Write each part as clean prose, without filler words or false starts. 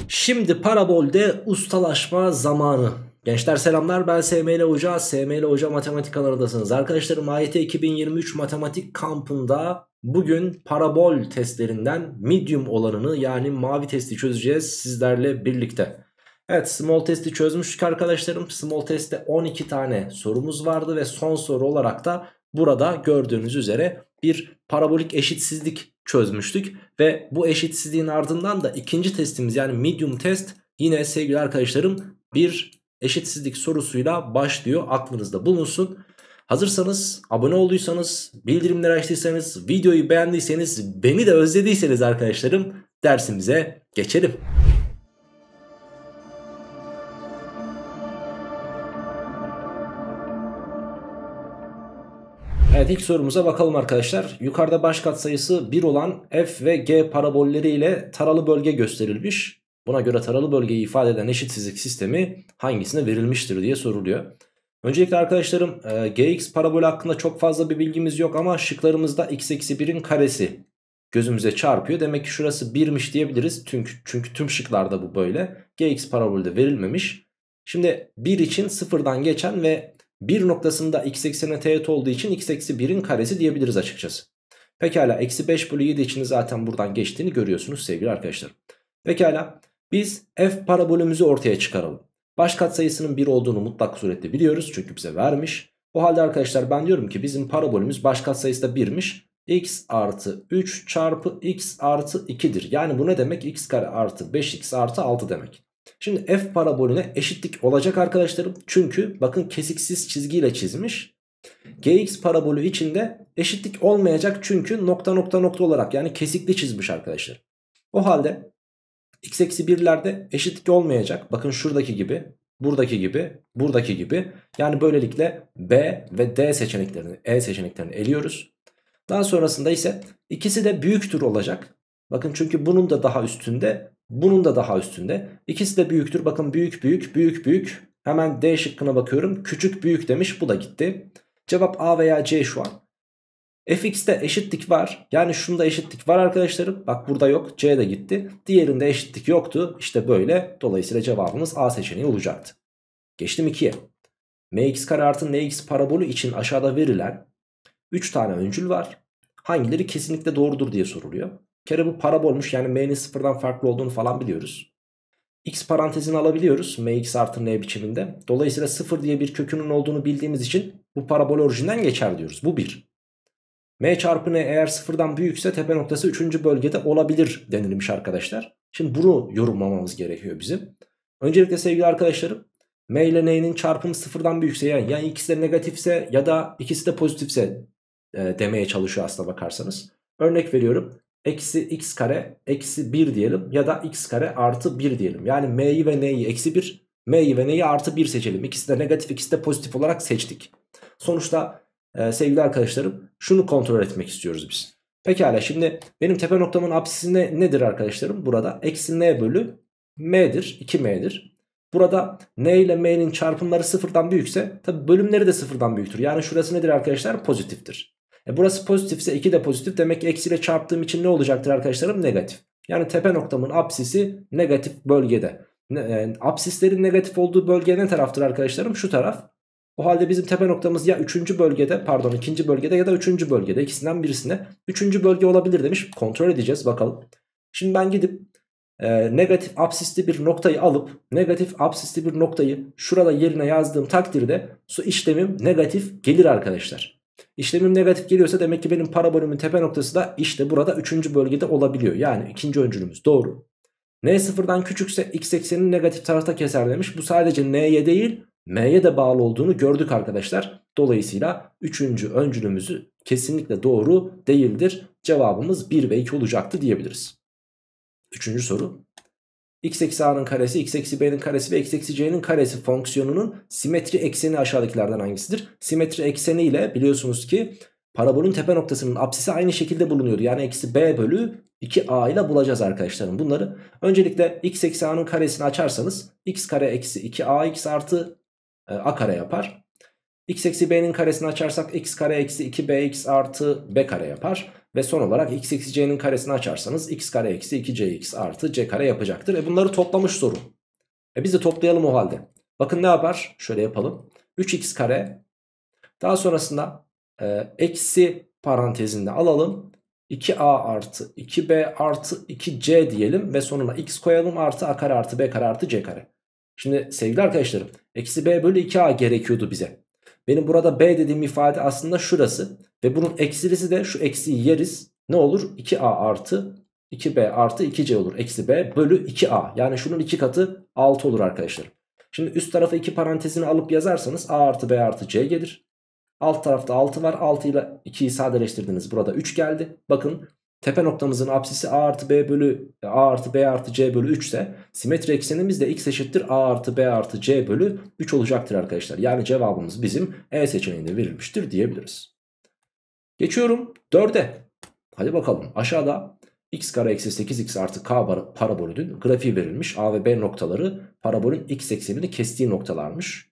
Şimdi parabolde ustalaşma zamanı. Gençler selamlar, ben SML Hoca. SML Hoca matematik alanındasınız. Arkadaşlarım, AYT 2023 matematik kampında bugün parabol testlerinden medium olanını, yani mavi testi çözeceğiz sizlerle birlikte. Evet, small testi çözmüştük arkadaşlarım. Small testte 12 tane sorumuz vardı ve son soru olarak da burada gördüğünüz üzere bir parabolik eşitsizlik çözmüştük. Ve bu eşitsizliğin ardından da ikinci testimiz, yani medium test, yine sevgili arkadaşlarım bir eşitsizlik sorusuyla başlıyor. Aklınızda bulunsun. Hazırsanız, abone olduysanız, bildirimleri açtıysanız, videoyu beğendiyseniz, beni de özlediyseniz arkadaşlarım, dersimize geçelim. Evet, ilk sorumuza bakalım arkadaşlar. Yukarıda baş katsayısı 1 olan f ve g parabolleri ile taralı bölge gösterilmiş. Buna göre taralı bölgeyi ifade eden eşitsizlik sistemi hangisine verilmiştir diye soruluyor. Öncelikle arkadaşlarım, gx parabolü hakkında çok fazla bir bilgimiz yok ama şıklarımızda x eksi 1'in karesi gözümüze çarpıyor. Demek ki şurası 1'miş diyebiliriz. Çünkü tüm şıklarda bu böyle. Gx parabolü de verilmemiş. Şimdi 1 için sıfırdan geçen ve 1 noktasında x ekseni teğet olduğu için x eksi 1'in karesi diyebiliriz açıkçası. Pekala, eksi 5 bölü 7 için zaten buradan geçtiğini görüyorsunuz sevgili arkadaşlar. Pekala, biz f parabolümüzü ortaya çıkaralım. Baş katsayısının 1 olduğunu mutlak surette biliyoruz çünkü bize vermiş. O halde arkadaşlar ben diyorum ki bizim parabolümüz baş katsayısı da 1'miş. X artı 3 çarpı x artı 2'dir. Yani bu ne demek? X kare artı 5x artı 6 demek. Şimdi f parabolüne eşitlik olacak arkadaşlarım. Çünkü bakın kesiksiz çizgiyle çizmiş. Gx parabolü içinde eşitlik olmayacak çünkü nokta nokta nokta olarak, yani kesikli çizmiş arkadaşlar. O halde x eksi 1'lerde eşitlik olmayacak. Bakın şuradaki gibi, buradaki gibi, buradaki gibi. Yani böylelikle B ve D seçeneklerini, E seçeneklerini eliyoruz. Daha sonrasında ise ikisi de büyüktür olacak. Bakın çünkü bunun da daha üstünde, bunun da daha üstünde. İkisi de büyüktür. Bakın büyük büyük büyük büyük. Hemen D şıkkına bakıyorum. Küçük büyük demiş, bu da gitti. Cevap A veya C şu an. Fx'te eşitlik var. Yani şunda eşitlik var arkadaşlarım. Bak burada yok. C de gitti. Diğerinde eşitlik yoktu. İşte böyle. Dolayısıyla cevabımız A seçeneği olacaktı. Geçtim 2'ye. Mx kare artı nx parabolü için aşağıda verilen 3 tane öncül var. Hangileri kesinlikle doğrudur diye soruluyor. Bir kere bu parabolmuş, yani m'nin sıfırdan farklı olduğunu falan biliyoruz. X parantezini alabiliyoruz mx artı n biçiminde. Dolayısıyla 0 diye bir kökünün olduğunu bildiğimiz için bu parabol orijinden geçer diyoruz. Bu 1. M çarpı n eğer sıfırdan büyükse tepe noktası 3. bölgede olabilir denilmiş arkadaşlar. Şimdi bunu yorumlamamız gerekiyor bizim. Öncelikle sevgili arkadaşlarım, m ile n'nin çarpımı sıfırdan büyükse, yani ikisi de negatifse ya da ikisi de pozitifse demeye çalışıyor aslına bakarsanız. Örnek veriyorum. Eksi x kare eksi 1 diyelim ya da x kare artı 1 diyelim. Yani m'yi ve n'yi eksi 1, m'yi ve n'yi artı 1 seçelim. İkisi de negatif, ikisi de pozitif olarak seçtik. Sonuçta sevgili arkadaşlarım, şunu kontrol etmek istiyoruz biz. Pekala, şimdi benim tepe noktamın apsisi nedir arkadaşlarım? Burada eksi n bölü m'dir, 2m'dir. Burada n ile m'nin çarpımları sıfırdan büyükse tabi bölümleri de sıfırdan büyüktür. Yani şurası nedir arkadaşlar? Pozitiftir. Burası pozitifse 2 de pozitif, demek ki eksiyle çarptığım için ne olacaktır arkadaşlarım? Negatif. Yani tepe noktamın apsisi negatif bölgede. Apsislerin negatif olduğu bölge ne taraftır arkadaşlarım? Şu taraf. O halde bizim tepe noktamız ya 3. bölgede, pardon 2. bölgede ya da 3. bölgede, ikisinden birisinde. 3. bölge olabilir demiş. Kontrol edeceğiz bakalım. Şimdi ben gidip negatif apsisli bir noktayı alıp negatif apsisli bir noktayı şurada yerine yazdığım takdirde su işlemim negatif gelir arkadaşlar. İşlemim negatif geliyorsa demek ki benim parabolümün tepe noktası da işte burada 3. bölgede olabiliyor. Yani ikinci öncülümüz doğru. N sıfırdan küçükse x eksenini negatif tarafta keser demiş. Bu sadece n'ye değil m'ye de bağlı olduğunu gördük arkadaşlar. Dolayısıyla 3. öncülümüzü kesinlikle doğru değildir. Cevabımız 1 ve 2 olacaktı diyebiliriz. 3. soru. X eksi a'nın karesi, x eksi b'nin karesi ve x eksi c'nin karesi fonksiyonunun simetri ekseni aşağıdakilerden hangisidir? Simetri ekseni ile biliyorsunuz ki parabolün tepe noktasının apsisi aynı şekilde bulunuyordu. Yani eksi b bölü 2a ile bulacağız arkadaşlarım bunları. Öncelikle x eksi a'nın karesini açarsanız x kare eksi 2ax artı a kare yapar. X eksi b'nin karesini açarsak x kare eksi 2bx artı b kare yapar. Ve son olarak x eksi c'nin karesini açarsanız x kare eksi 2cx artı c kare yapacaktır. Bunları toplamış soru. Biz de toplayalım o halde. Bakın ne yapar? Şöyle yapalım. 3x kare, daha sonrasında eksi parantezinde alalım. 2a artı 2b artı 2c diyelim ve sonuna x koyalım, artı a kare artı b kare artı c kare. Şimdi sevgili arkadaşlarım, eksi b bölü 2a gerekiyordu bize. Benim burada b dediğim ifade aslında şurası ve bunun eksilisi de şu eksiyi yeriz. Ne olur? 2a artı 2b artı 2c olur. Eksi b bölü 2a, yani şunun 2 katı 6 olur arkadaşlarım. Şimdi üst tarafa 2 parantezini alıp yazarsanız a artı b artı c gelir. Alt tarafta 6 var. 6 ile 2'yi sadeleştirdiniz. Burada 3 geldi. Bakın tepe noktamızın apsisi a artı b bölü a artı b artı c bölü 3 ise simetri eksenimiz de x eşittir a artı b artı c bölü 3 olacaktır arkadaşlar. Yani cevabımız bizim E seçeneğinde verilmiştir diyebiliriz. Geçiyorum 4'e. Hadi bakalım, aşağıda x kare eksi 8x artı k parabolünün grafiği verilmiş. A ve b noktaları parabolün x eksenini kestiği noktalarmış.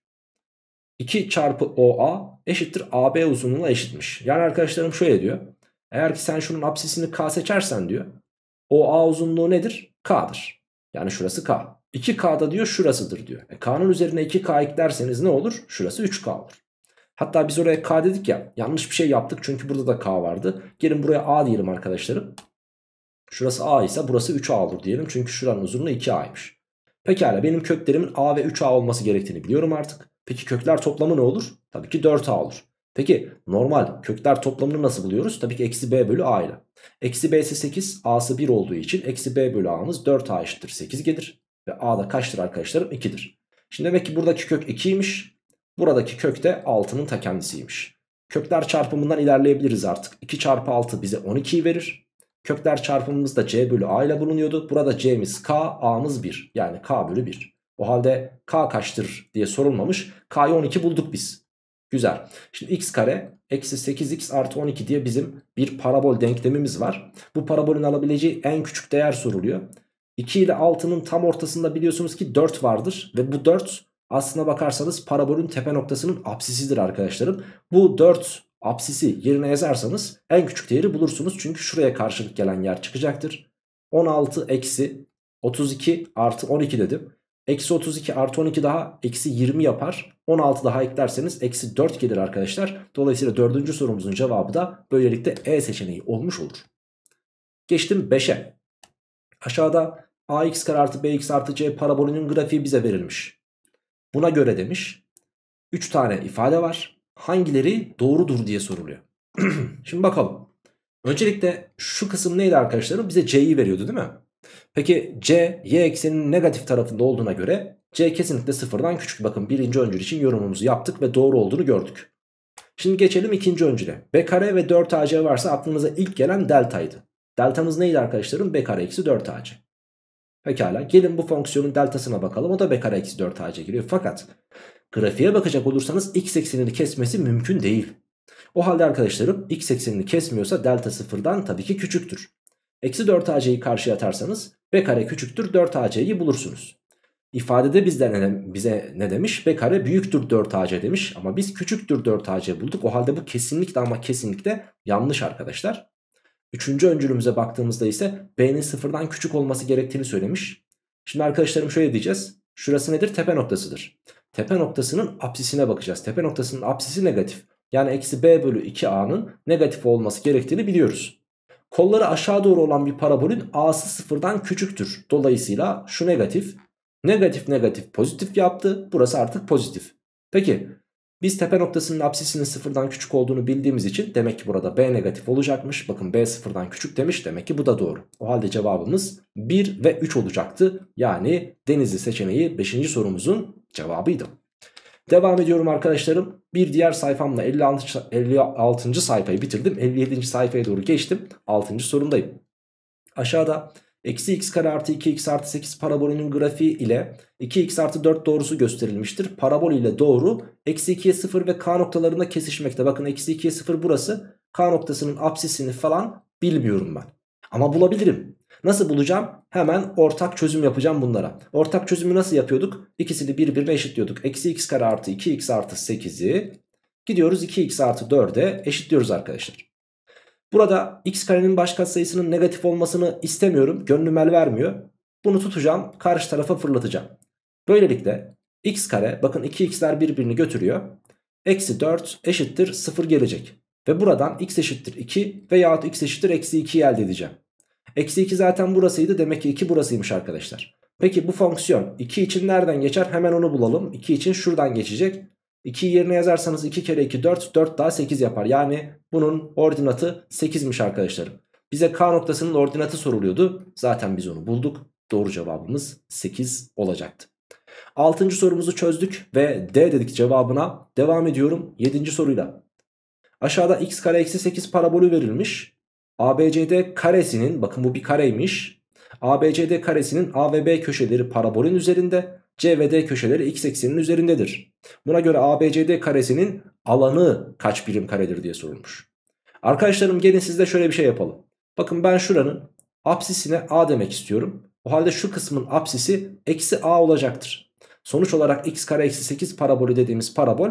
2 çarpı OA eşittir AB uzunluğuna eşitmiş. Yani arkadaşlarım şöyle diyor. Eğer ki sen şunun apsisini K seçersen diyor, OA uzunluğu nedir? K'dır. Yani şurası K. 2K'da diyor şurasıdır diyor. K'nın üzerine 2K eklerseniz ne olur? Şurası 3K olur. Hatta biz oraya K dedik ya, yanlış bir şey yaptık çünkü burada da K vardı. Gelin buraya A diyelim arkadaşlarım. Şurası A ise burası 3A olur diyelim çünkü şuranın uzunluğu 2A'ymış. Pekala, benim köklerimin A ve 3A olması gerektiğini biliyorum artık. Peki kökler toplamı ne olur? Tabii ki 4A olur. Peki normal kökler toplamını nasıl buluyoruz? Tabii ki eksi b bölü a ile. Eksi b'si 8, a'sı 1 olduğu için eksi b bölü a'mız 4a eşittir 8 gelir. Ve a da kaçtır arkadaşlarım? 2'dir. Şimdi demek ki buradaki kök 2'ymiş. Buradaki kök de 6'nın ta kendisiymiş. Kökler çarpımından ilerleyebiliriz artık. 2 çarpı 6 bize 12'yi verir. Kökler çarpımımız da c bölü a ile bulunuyordu. Burada c'miz k, a'mız 1. Yani k bölü 1. O halde k kaçtır diye sorulmamış. K'yı 12 bulduk biz. Güzel. Şimdi x kare eksi 8x artı 12 diye bizim bir parabol denklemimiz var. Bu parabolün alabileceği en küçük değer soruluyor. 2 ile 6'nın tam ortasında biliyorsunuz ki 4 vardır. Ve bu 4 aslına bakarsanız parabolün tepe noktasının apsisidir arkadaşlarım. Bu 4 apsisi yerine yazarsanız en küçük değeri bulursunuz. Çünkü şuraya karşılık gelen yer çıkacaktır. 16 eksi 32 artı 12 dedim. Eksi 32 artı 12 daha eksi 20 yapar. 16 daha eklerseniz eksi 4 gelir arkadaşlar. Dolayısıyla 4. sorumuzun cevabı da böylelikle E seçeneği olmuş olur. Geçtim 5'e. Aşağıda ax kare artı bx artı c parabolünün grafiği bize verilmiş. Buna göre demiş 3 tane ifade var. Hangileri doğrudur diye soruluyor. Şimdi bakalım. Öncelikle şu kısım neydi arkadaşlarım? Bize c'yi veriyordu değil mi? Peki c y ekseninin negatif tarafında olduğuna göre c kesinlikle sıfırdan küçük. Bakın birinci öncül için yorumumuzu yaptık ve doğru olduğunu gördük. Şimdi geçelim ikinci öncüle. B kare ve 4ac varsa aklınıza ilk gelen deltaydı. Deltamız neydi arkadaşlarım? B kare eksi 4ac. Pekala, gelin bu fonksiyonun deltasına bakalım. O da B kare eksi 4ac geliyor. Fakat grafiğe bakacak olursanız x eksenini kesmesi mümkün değil. O halde arkadaşlarım x eksenini kesmiyorsa delta sıfırdan tabii ki küçüktür. Eksi 4ac'yi karşıya atarsanız b kare küçüktür 4ac'yi bulursunuz. İfadede bize ne demiş? B kare büyüktür 4ac demiş ama biz küçüktür 4ac bulduk. O halde bu kesinlikle ama kesinlikle yanlış arkadaşlar. Üçüncü öncülümüze baktığımızda ise b'nin sıfırdan küçük olması gerektiğini söylemiş. Şimdi arkadaşlarım şöyle diyeceğiz. Şurası nedir? Tepe noktasıdır. Tepe noktasının apsisine bakacağız. Tepe noktasının apsisi negatif. Yani eksi b bölü 2a'nın negatif olması gerektiğini biliyoruz. Kolları aşağı doğru olan bir parabolün a'sı sıfırdan küçüktür. Dolayısıyla şu negatif, negatif negatif pozitif yaptı. Burası artık pozitif. Peki biz tepe noktasının apsisinin sıfırdan küçük olduğunu bildiğimiz için demek ki burada b negatif olacakmış. Bakın b sıfırdan küçük demiş, demek ki bu da doğru. O halde cevabımız 1 ve 3 olacaktı. Yani Denizli seçeneği 5. sorumuzun cevabıydı. Devam ediyorum arkadaşlarım. Bir diğer sayfamla 56. sayfayı bitirdim. 57. sayfaya doğru geçtim. 6. sorumdayım. Aşağıda eksi x kare artı 2x artı 8 parabolünün grafiği ile 2x artı 4 doğrusu gösterilmiştir. Parabol ile doğru eksi 2'ye 0 ve k noktalarında kesişmekte. Bakın eksi 2'ye 0 burası. K noktasının apsisini falan bilmiyorum ben. Ama bulabilirim. Nasıl bulacağım? Hemen ortak çözüm yapacağım bunlara. Ortak çözümü nasıl yapıyorduk? İkisini birbirine eşitliyorduk. Eksi x kare artı 2x artı 8'i gidiyoruz 2x artı 4'e eşitliyoruz arkadaşlar. Burada x karenin baş katsayısının negatif olmasını istemiyorum. Gönlüm el vermiyor. Bunu tutacağım, karşı tarafa fırlatacağım. Böylelikle x kare, bakın 2x'ler birbirini götürüyor. Eksi 4 eşittir 0 gelecek. Ve buradan x eşittir 2 veyahut x eşittir eksi 2'yi elde edeceğim. Eksi 2 zaten burasıydı, demek ki 2 burasıymış arkadaşlar. Peki bu fonksiyon 2 için nereden geçer? Hemen onu bulalım. 2 için şuradan geçecek. 2'yi yerine yazarsanız 2 kere 2 4, 4 daha 8 yapar. Yani bunun ordinatı 8'miş arkadaşlarım. Bize K noktasının ordinatı soruluyordu. Zaten biz onu bulduk. Doğru cevabımız 8 olacaktı. 6. sorumuzu çözdük ve D dedik cevabına. Devam ediyorum 7. soruyla. Aşağıda x kare eksi 8 parabolü verilmiş. ABCD karesinin, bakın bu bir kareymiş. ABCD karesinin A ve B köşeleri parabolün üzerinde, C ve D köşeleri x ekseninin üzerindedir. Buna göre ABCD karesinin alanı kaç birim karedir diye sorulmuş. Arkadaşlarım gelin sizde şöyle bir şey yapalım. Bakın ben şuranın apsisine A demek istiyorum. O halde şu kısmın apsisi eksi A olacaktır. Sonuç olarak x kare eksi 8 parabolü dediğimiz parabol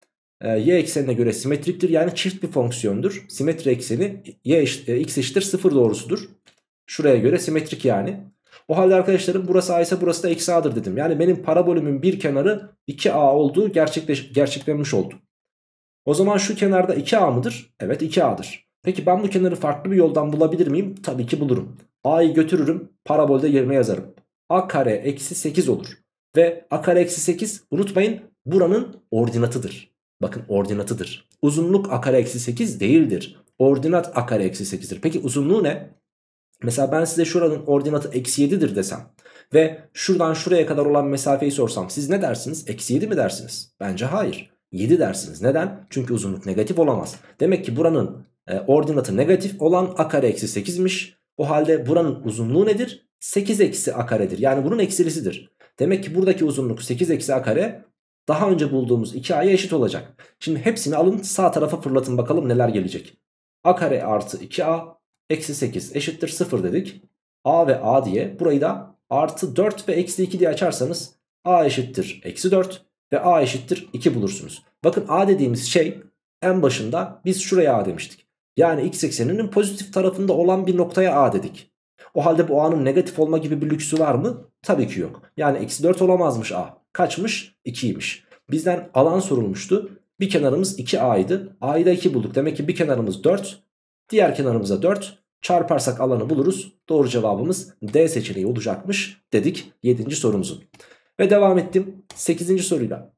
y eksenine göre simetriktir. Yani çift bir fonksiyondur. Simetri ekseni x eşittir 0 doğrusudur. Şuraya göre simetrik yani. O halde arkadaşlarım burası A ise burası da eksi A'dır dedim. Yani benim parabolümün bir kenarı 2A olduğu gerçekleşmiş oldu. O zaman şu kenarda 2A mıdır? Evet 2A'dır. Peki ben bu kenarı farklı bir yoldan bulabilir miyim? Tabii ki bulurum. A'yı götürürüm, parabolde yerine yazarım. A kare eksi 8 olur. Ve A kare eksi 8, unutmayın, buranın ordinatıdır. Bakın ordinatıdır. Uzunluk A kare eksi 8 değildir. Ordinat A kare eksi 8'dir. Peki uzunluğu ne? Mesela ben size şuranın ordinatı eksi 7'dir desem ve şuradan şuraya kadar olan mesafeyi sorsam, siz ne dersiniz? Eksi 7 mi dersiniz? Bence hayır. 7 dersiniz. Neden? Çünkü uzunluk negatif olamaz. Demek ki buranın ordinatı negatif olan A kare eksi 8'miş. O halde buranın uzunluğu nedir? 8 eksi A karedir. Yani bunun eksilisidir. Demek ki buradaki uzunluk 8 eksi A kare daha önce bulduğumuz 2A'ya eşit olacak. Şimdi hepsini alın, sağ tarafa fırlatın, bakalım neler gelecek. A kare artı 2A eksi 8 eşittir 0 dedik. A ve A diye burayı da artı 4 ve eksi 2 diye açarsanız A eşittir eksi 4 ve A eşittir 2 bulursunuz. Bakın A dediğimiz şey, en başında biz şuraya A demiştik. Yani x ekseninin pozitif tarafında olan bir noktaya A dedik. O halde bu A'nın negatif olma gibi bir lüksü var mı? Tabii ki yok. Yani eksi 4 olamazmış A. Kaçmış? 2'ymiş. Bizden alan sorulmuştu. Bir kenarımız 2A'ydı. A'yı da 2 bulduk. Demek ki bir kenarımız 4. Diğer kenarımıza 4. Çarparsak alanı buluruz. Doğru cevabımız D seçeneği olacakmış dedik 7. sorumuzun. Ve devam ettim 8. soruyla.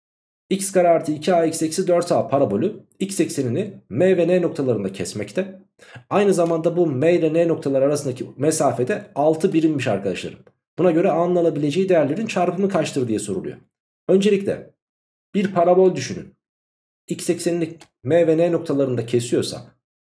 X kare artı 2A eksi 4A parabolü x eksenini M ve N noktalarında kesmekte. Aynı zamanda bu M ile N noktaları arasındaki mesafede 6 birimmiş arkadaşlarım. Buna göre A'nın alabileceği değerlerin çarpımı kaçtır diye soruluyor. Öncelikle bir parabol düşünün. X eksenini M ve N noktalarında kesiyorsa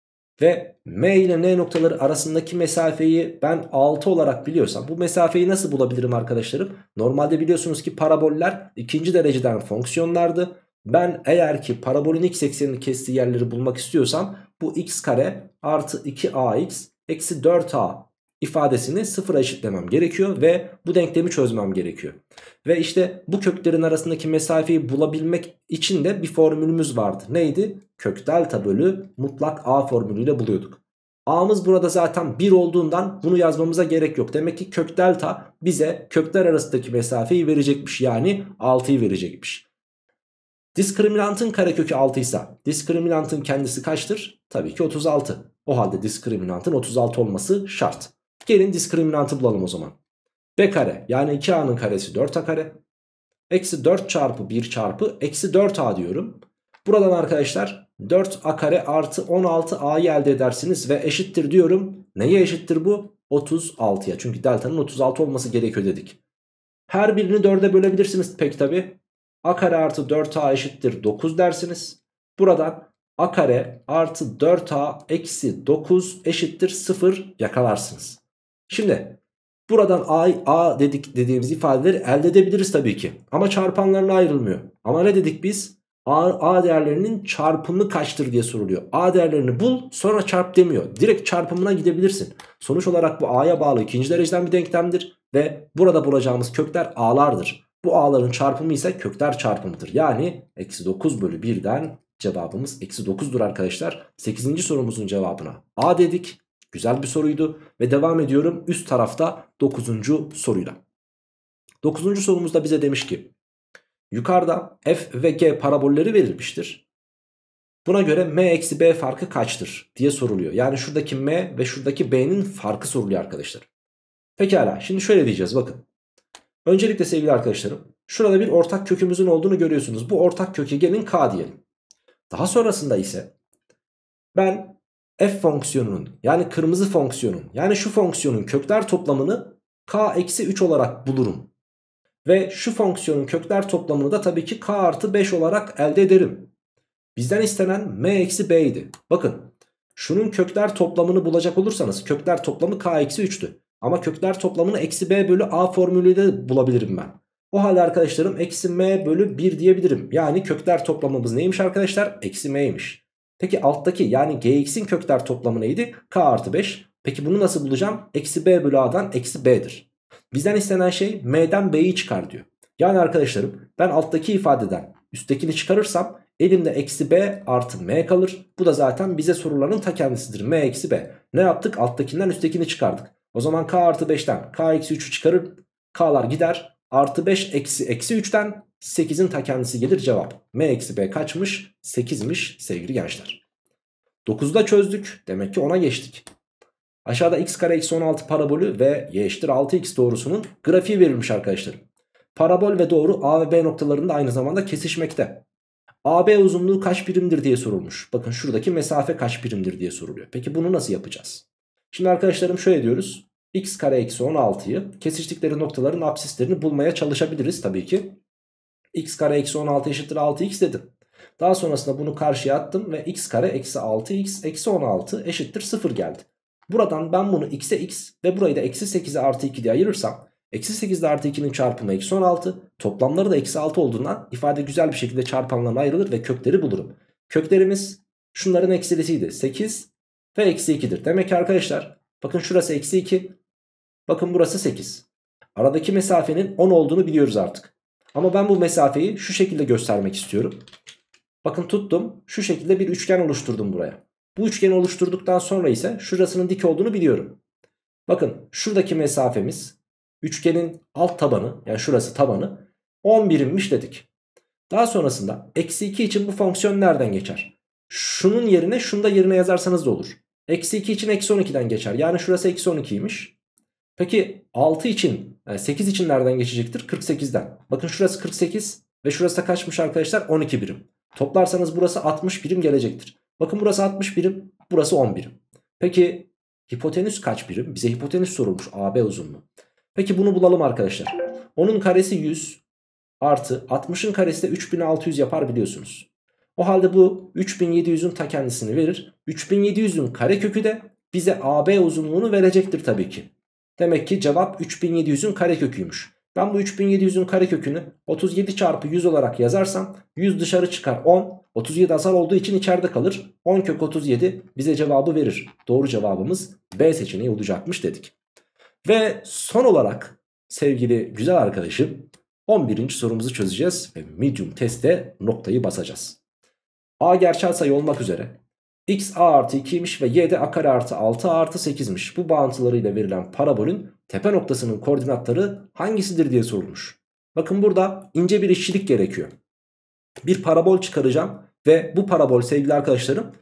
ve M ile N noktaları arasındaki mesafeyi ben 6 olarak biliyorsam, bu mesafeyi nasıl bulabilirim arkadaşlarım? Normalde biliyorsunuz ki paraboller ikinci dereceden fonksiyonlardı. Ben eğer ki parabolün x eksenini kestiği yerleri bulmak istiyorsam bu x kare artı 2ax eksi 4a ifadesini sıfıra eşitlemem gerekiyor ve bu denklemi çözmem gerekiyor. Ve işte bu köklerin arasındaki mesafeyi bulabilmek için de bir formülümüz vardı. Neydi? Kök delta bölü mutlak a formülüyle buluyorduk. A'mız burada zaten 1 olduğundan bunu yazmamıza gerek yok. Demek ki kök delta bize kökler arasındaki mesafeyi verecekmiş. Yani 6'yı verecekmiş. Diskriminantın karekökü 6 ise diskriminantın kendisi kaçtır? Tabii ki 36. O halde diskriminantın 36 olması şart. Gelin diskriminantı bulalım o zaman. B kare yani 2A'nın karesi 4A kare. Eksi 4 çarpı 1 çarpı eksi 4A diyorum. Buradan arkadaşlar 4A kare artı 16A'yı elde edersiniz ve eşittir diyorum. Neye eşittir bu? 36'ya. Çünkü delta'nın 36 olması gerekiyor dedik. Her birini 4'e bölebilirsiniz pek tabi. A kare artı 4A eşittir 9 dersiniz. Buradan A kare artı 4A eksi 9 eşittir 0 yakalarsınız. Şimdi buradan A dediğimiz ifadeleri elde edebiliriz tabii ki. Ama çarpanlarına ayrılmıyor. Ama ne dedik biz? A değerlerinin çarpımı kaçtır diye soruluyor. A değerlerini bul sonra çarp demiyor. Direkt çarpımına gidebilirsin. Sonuç olarak bu A'ya bağlı ikinci dereceden bir denklemdir. Ve burada bulacağımız kökler A'lardır. Bu A'ların çarpımı ise kökler çarpımıdır. Yani eksi 9 bölü 1'den Cevabımız eksi 9'dur arkadaşlar. 8. sorumuzun cevabına A dedik. Güzel bir soruydu. Ve devam ediyorum üst tarafta 9. soruyla. 9. sorumuzda bize demiş ki yukarıda f ve g parabolleri verilmiştir. Buna göre m eksi b farkı kaçtır diye soruluyor. Yani şuradaki m ve şuradaki b'nin farkı soruluyor arkadaşlar. Pekala, şimdi şöyle diyeceğiz, bakın. Öncelikle sevgili arkadaşlarım, şurada bir ortak kökümüzün olduğunu görüyorsunuz. Bu ortak köke gelin k diyelim. Daha sonrasında ise ben f fonksiyonunun, yani kırmızı fonksiyonun, yani şu fonksiyonun kökler toplamını k eksi 3 olarak bulurum. Ve şu fonksiyonun kökler toplamını da tabii ki k artı 5 olarak elde ederim. Bizden istenen m eksi b idi. Bakın, şunun kökler toplamını bulacak olursanız kökler toplamı k eksi 3'tü. Ama kökler toplamını eksi b bölü a formülüyle bulabilirim ben. O halde arkadaşlarım eksi m bölü 1 diyebilirim. Yani kökler toplamımız neymiş arkadaşlar? Eksi m'ymiş. Peki alttaki, yani gx'in kökler toplamı neydi? K artı 5. Peki bunu nasıl bulacağım? Eksi b bölü a'dan eksi b'dir. Bizden istenen şey m'den b'yi çıkar diyor. Yani arkadaşlarım, ben alttaki ifadeden üsttekini çıkarırsam elimde eksi b artı m kalır. Bu da zaten bize sorulanın ta kendisidir. M eksi b. Ne yaptık? Alttakinden üsttekini çıkardık. O zaman k artı 5'ten k eksi 3'ü çıkarır. K'lar gider. Artı 5 eksi 3'ten 8'in ta kendisi gelir cevap. M eksi b kaçmış? 8'miş sevgili gençler. 9'u da çözdük. Demek ki 10'a geçtik. Aşağıda x kare eksi 16 parabolü ve y eşittir 6x doğrusunun grafiği verilmiş arkadaşlarım. Parabol ve doğru A ve B noktalarında aynı zamanda kesişmekte. AB uzunluğu kaç birimdir diye sorulmuş. Bakın şuradaki mesafe kaç birimdir diye soruluyor. Peki bunu nasıl yapacağız? Şimdi arkadaşlarım şöyle diyoruz. X kare eksi 16'yı kesiştikleri noktaların apsislerini bulmaya çalışabiliriz tabii ki. X kare eksi 16 eşittir 6x dedim. Daha sonrasında bunu karşıya attım ve x kare eksi 6x eksi 16 eşittir 0 geldi. Buradan ben bunu x'e x ve burayı da eksi 8'e artı 2 diye ayırırsam eksi 8 ile artı 2'nin çarpımı eksi 16. Toplamları da eksi 6 olduğundan ifade güzel bir şekilde çarpanlarına ayrılır ve kökleri bulurum. Köklerimiz şunların eksilisiydi. 8 ve eksi 2'dir. Demek ki arkadaşlar bakın şurası eksi 2. Bakın burası 8. Aradaki mesafenin 10 olduğunu biliyoruz artık. Ama ben bu mesafeyi şu şekilde göstermek istiyorum. Bakın tuttum, şu şekilde bir üçgen oluşturdum buraya. Bu üçgeni oluşturduktan sonra ise şurasının dik olduğunu biliyorum. Bakın şuradaki mesafemiz üçgenin alt tabanı, yani şurası tabanı 10 birimmiş dedik. Daha sonrasında eksi 2 için bu fonksiyon nereden geçer? Şunun yerine şunu da yerine yazarsanız da olur. Eksi 2 için eksi 12'den geçer. Yani şurası eksi 12'ymiş. Peki 6 için, yani 8 için nereden geçecektir? 48'den. Bakın şurası 48 ve şurası da kaçmış arkadaşlar? 12 birim. Toplarsanız burası 60 birim gelecektir. Bakın burası 60 birim, burası 10 birim. Peki hipotenüs kaç birim? Bize hipotenüs sorulmuş, AB uzunluğu. Peki bunu bulalım arkadaşlar. Onun karesi 100 artı 60'ın karesi de 3600 yapar biliyorsunuz. O halde bu 3700'ün ta kendisini verir. 3700'ün karekökü de bize AB uzunluğunu verecektir tabii ki. Demek ki cevap 3700'ün kareköküymüş. Ben bu 3700'ün karekökünü 37 çarpı 100 olarak yazarsam 100 dışarı çıkar 10. 37 asal olduğu için içeride kalır. 10 kök 37 bize cevabı verir. Doğru cevabımız B seçeneği olacakmış dedik. Ve son olarak sevgili güzel arkadaşım 11. sorumuzu çözeceğiz ve medium testte noktayı basacağız. A gerçel sayı olmak üzere x a artı 2'ymiş ve y de a kare artı 6 a artı 8'miş. Bu bağıntılarıyla verilen parabolün tepe noktasının koordinatları hangisidir diye sorulmuş. Bakın burada ince bir işçilik gerekiyor. Bir parabol çıkaracağım ve bu parabol sevgili arkadaşlarım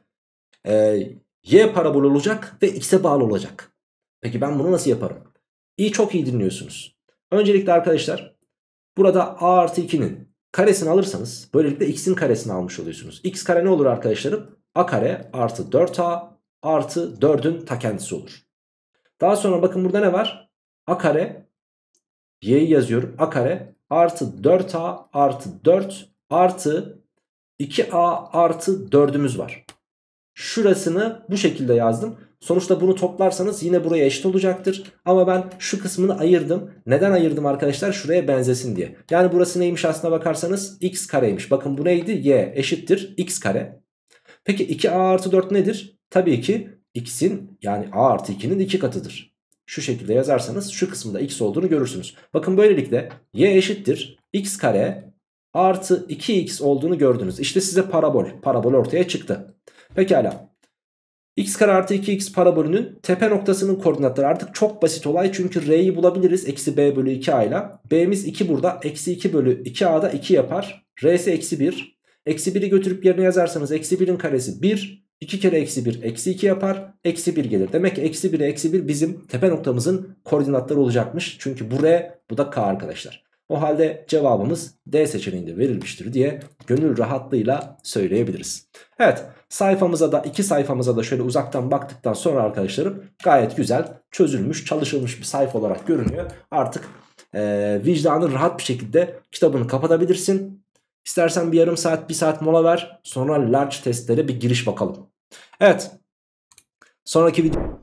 y parabol olacak ve x'e bağlı olacak. Peki ben bunu nasıl yaparım? Çok iyi dinliyorsunuz. Öncelikle arkadaşlar burada a artı 2'nin karesini alırsanız böylelikle x'in karesini almış oluyorsunuz. X kare ne olur arkadaşlarım? A kare artı 4a artı 4'ün ta kendisi olur. Daha sonra bakın burada ne var? A kare, y'yi yazıyorum. A kare artı 4a artı 4 artı 2a artı 4'ümüz var. Şurasını bu şekilde yazdım. Sonuçta bunu toplarsanız yine buraya eşit olacaktır. Ama ben şu kısmını ayırdım. Neden ayırdım arkadaşlar? Şuraya benzesin diye. Yani burası neymiş aslına bakarsanız? X kareymiş. Bakın bu neydi? Y eşittir x kare. Peki 2a artı 4 nedir? Tabii ki x'in, yani a artı 2'nin 2 katıdır. Şu şekilde yazarsanız şu kısımda x olduğunu görürsünüz. Bakın böylelikle y eşittir x kare artı 2x olduğunu gördünüz. İşte size parabol. Parabol ortaya çıktı. Pekala. X kare artı 2x parabolünün tepe noktasının koordinatları artık çok basit olay. Çünkü r'yi bulabiliriz. Eksi b bölü 2a ile. B'miz 2 burada. Eksi 2 bölü 2a'da 2 yapar. R'si eksi 1. Eksi 1'i götürüp yerine yazarsanız eksi 1'in karesi 1. 2 kere eksi 1 eksi 2 yapar. Eksi 1 gelir. Demek ki eksi 1'e eksi 1 bizim tepe noktamızın koordinatları olacakmış. Çünkü bu R, bu da K arkadaşlar. O halde cevabımız D seçeneğinde verilmiştir diye gönül rahatlığıyla söyleyebiliriz. Evet, sayfamıza da, iki sayfamıza da şöyle uzaktan baktıktan sonra arkadaşlarım gayet güzel çözülmüş, çalışılmış bir sayfa olarak görünüyor. Artık vicdanın rahat bir şekilde kitabını kapatabilirsin. İstersen bir yarım saat, bir saat mola ver. Sonra large testlere bir giriş bakalım. Evet, sonraki video...